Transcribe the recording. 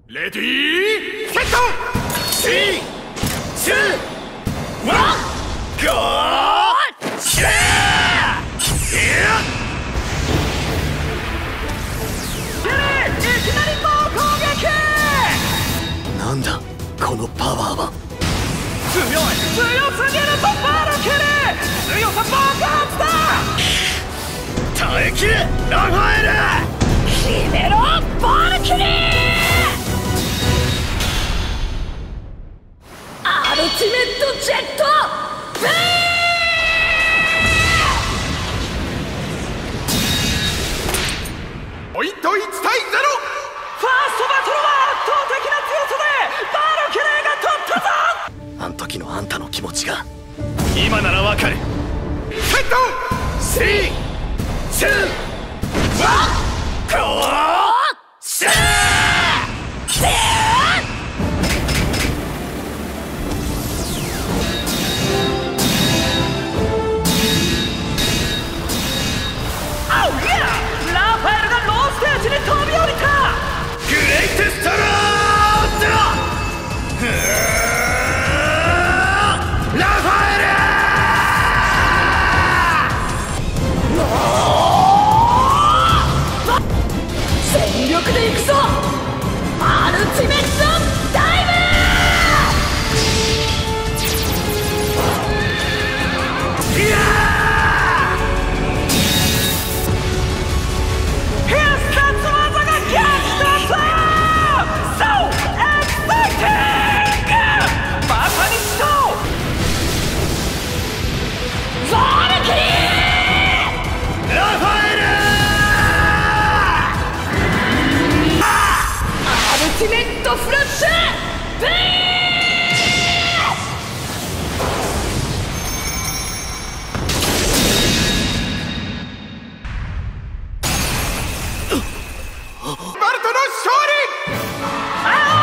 レディーセット3、2、1、ゴーシェー。いきなり猛攻撃。なんだこのパワーは。強すぎるぞバルキリー。強さ爆発だ。耐えきれラファエル。決めろバルキリー。アルティメットジェットベイ。ポイント1対0。ファーストバトルは圧倒的な強さでバルキリーが取ったぞ。あん時のあんたの気持ちが今ならわかる。セット3、2、1、ゴーシェー。飛び降りた。グレイテストロードラファエル。全力で行くぞアルティメットダイブ。いやアルティメットフラッシュベー。バルトの勝利。